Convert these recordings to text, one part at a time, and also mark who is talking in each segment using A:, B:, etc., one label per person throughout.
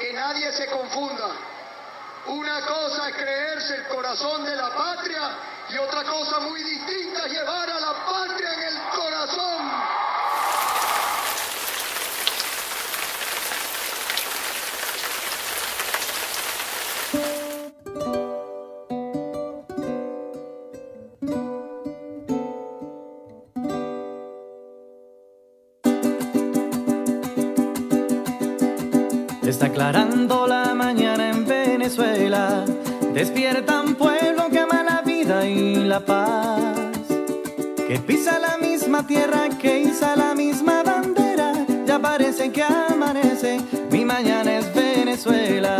A: Que nadie se confunda. Una cosa es creerse el corazón de la patria y otra cosa muy distinta es llevar a la patria en el corazón.
B: Está aclarando la mañana en Venezuela. Despierta un pueblo que ama la vida y la paz, que pisa la misma tierra, que iza la misma bandera. Ya parece que amanece, mi mañana es Venezuela.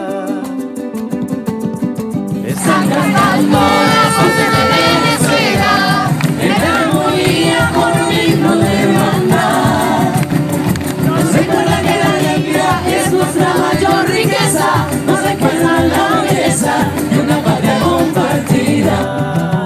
C: Están cantando las voces de Venezuela, esta armonía con un himno de hermandad. Nos recuerda que la alegría es nuestra mayor riqueza, nos recuerda la belleza de una patria compartida.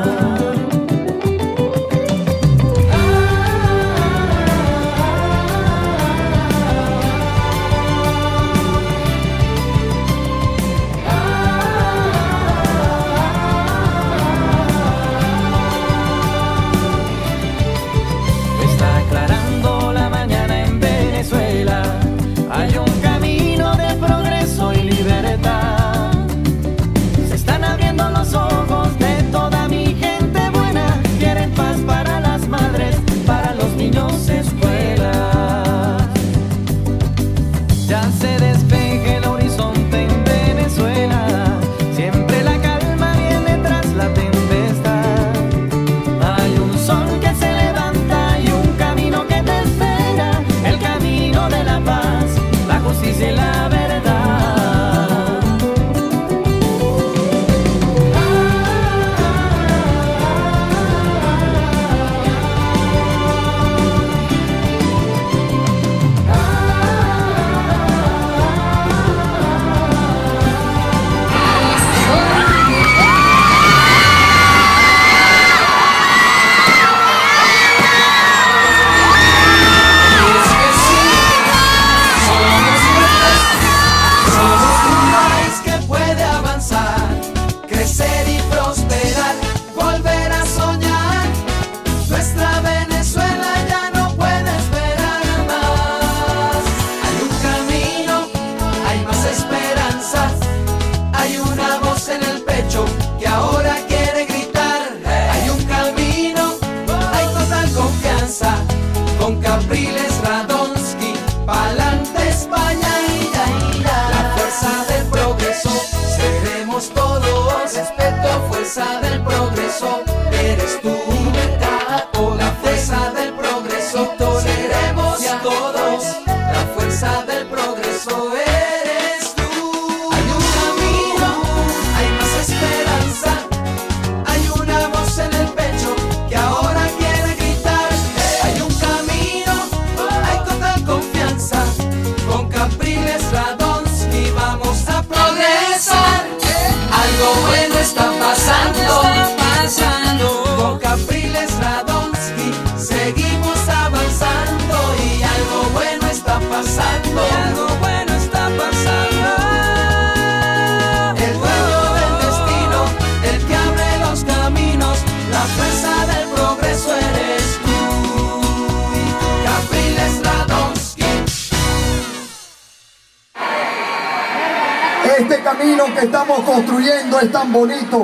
A: Este camino que estamos construyendo es tan bonito,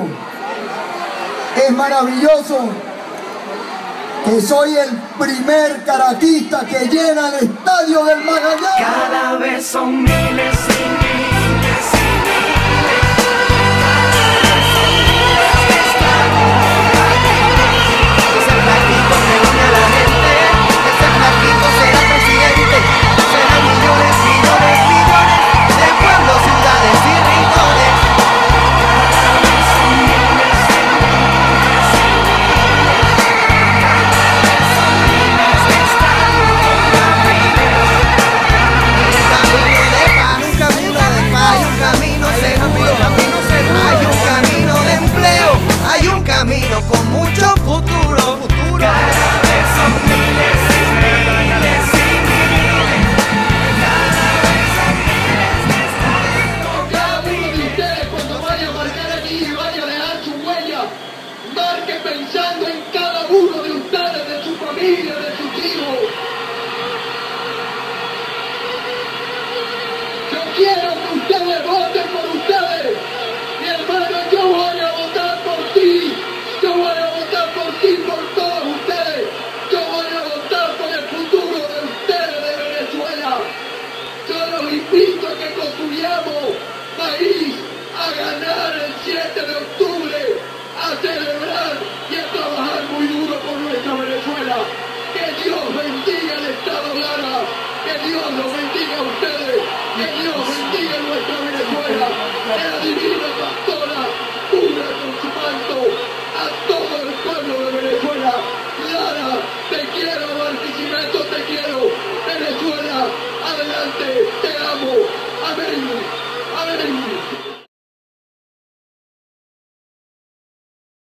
A: es maravilloso, que soy el primer caraquista que llena el estadio del Magallanes.
B: Cada vez son miles y miles y miles.
D: Ese flaquito que une a la gente, ese flaquito será presidente, serán millones, millones, millones de pueblos, ciudades y rincones. Nunca
E: quiero que ustedes voten por ustedes. Mi hermano, yo voy a votar por ti. Yo voy a votar por ti, por todos ustedes. Yo voy a votar por el futuro de ustedes de Venezuela. Yo los invito a que construyamos país, a ganar el 7 de octubre, a celebrar y a trabajar muy duro por nuestra Venezuela. Que Dios bendiga el Estado Lara, que Dios los bendiga a ustedes, que Dios bendiga nuestra Venezuela, que la divina